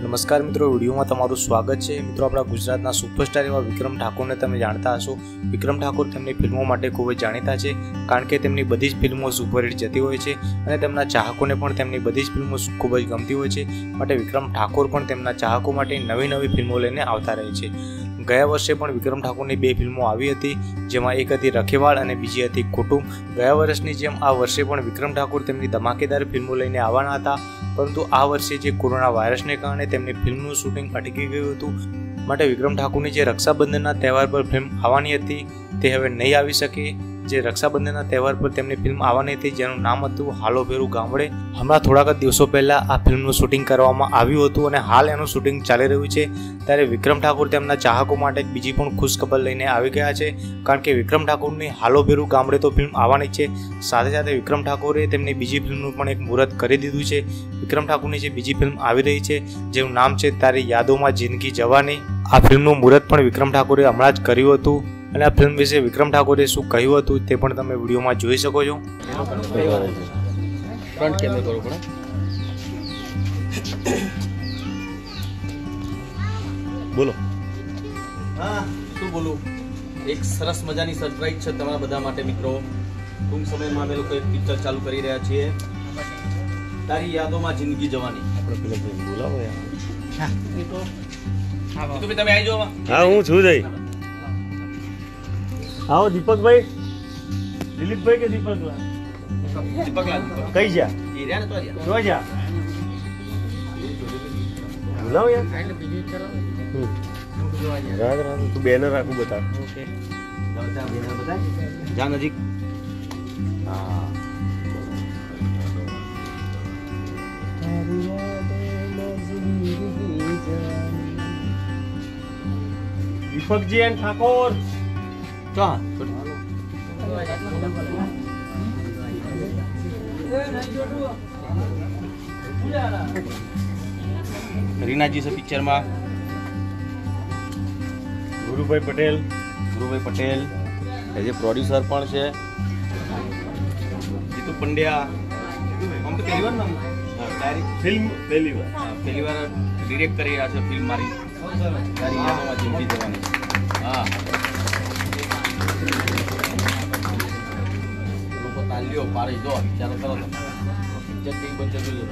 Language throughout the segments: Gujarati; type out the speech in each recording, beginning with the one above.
नमस्कार मित्रों, वीडियो में तमारुं स्वागत है। मित्रों, अपना गुजरातना सुपरस्टार एवा विक्रम ठाकुर ने तमे जाणता हशो। विक्रम ठाकुर तेमनी फिल्मों माटे खूब ज जाणीता छे, कारण के तेमनी बधी ज फिल्मों सुपरहिट जती होय छे अने तेमना चाहकोने पण तेमनी बधी ज फिल्मों खूब ज गमती होय छे। माटे विक्रम ठाकुर पण तेमना चाहको माटे नवी नवी फिल्मों लईने आवता रहे छे। गया वर्षे पण विक्रम ठाकुरनी बे फिल्मों आवी हती, जेमां एक हती रखेवाड़ अने बीजी हती कुटुंब। गया वर्षनी जेम आ वर्षे पण विक्रम ठाकुर तेमनी धमाकेदार फिल्मों लईने आववाना हता, परंतु आ वर्षे जे कोरोना वायरसने कारणे तेमनी फिल्मनुं शूटिंग अटकी गयुं हतुं। माटे विक्रम ठाकुરની જે રક્ષાબંધનના તહેવાર પર ફિલ્મ આવવાની હતી તે હવે નહીં આવી શકે। જે રક્ષાબંધનના તહેવાર પર તેમની ફિલ્મ આવવાની હતી, જેનું નામ હતું હાલો ભેરું ગામડે। હમણાં થોડાક જ દિવસો પહેલા આ ફિલ્મનું શૂટિંગ કરવામાં આવ્યું હતું અને હાલ એનું શૂટિંગ ચાલી રહ્યું છે। ત્યારે વિક્રમ ઠાકુર તેમના ચાહકો માટે બીજી પણ ખુશખબર લઈને આવી ગયા છે, કારણ કે વિક્રમ ઠાકુરની હાલો ભેરું ગામડે તો ફિલ્મ આવવાની છે, સાથે સાથે વિક્રમ ઠાકુરે તેમની બીજી ફિલ્મનું પણ એક મુહૂર્ત કરી દીધું છે। વિક્રમ ઠાકુરની જે બીજી ફિલ્મ આવી રહી છે, જેનું નામ છે તારી યાદોમાં જિંદગી જવાની, આ ફિલ્મનું મુહૂર્ત પણ વિક્રમ ઠાકુરે હમણાં જ કર્યું હતું। અને આ ફિલ્મ વિશે વિક્રમ ઠાકુરે શું કહ્યું હતું તે પણ તમે વિડીયોમાં જોઈ શકો છો। ફ્રન્ટ કેમેરા કરો પણ બોલો। હા, શું બોલું? એક સરસ મજાની સરપ્રાઈઝ છે તમારા બધા માટે મિત્રો। ટૂંક સમયમાં અમે લોકો એક પિક્ચર ચાલુ કરી રહ્યા છીએ, તારી યાદોમાં જિંદગી જવાની। આપણે પેલા ભાઈ બોલાવો યાર। હા, તો તમે આવી જાઓ। હા, હું છું જઈ। आओ दीपक भाई, दिलीप भाई के दीपक ला कई जा ये રહ્યા ને તો રહ્યા क्यों जा बुलाओ यार रात रात तू बैनर રાખું બતા ઓકે બધા બેનર બતાય જા નજીક। હા, दीपकजी एंड ठाकुर ચાલ રીનાજી છે પિક્ચરમાં। ગુરુભાઈ પટેલ એ જે પ્રોડ્યુસર પણ છે, જીતુ પંડ્યા। આમ તો પહેલી વાર ને ફિલ્મ પહેલી વાર ડિરેક્ટ કરી રહ્યા છે ફિલ્મ મારી તારી યાદોમાં જિંદગી જવાની। હા, લોકો તાલીઓ પાડી દો, વિચારો કરો પિક્ચર કઈ બનશે જોજો।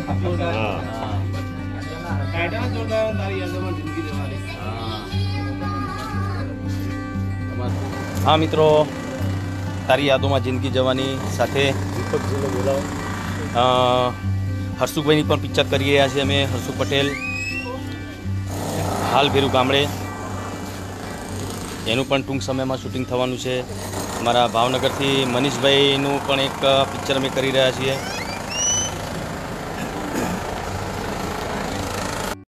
હા મિત્રો, તારી યાદોમાં જિંદગી જવાની સાથે દીપકજીને બોલાવો। હર્ષુભાઈની પણ પિક્ચર કરી રહ્યા છીએ અમે, હર્ષુ પટેલ, હાલ ભેરું ગામડે। એનું પણ ટૂંક સમયમાં શૂટિંગ થવાનું છે। અમારા ભાવનગરથી મનીષભાઈનું પણ એક પિક્ચર અમે કરી રહ્યા છીએ।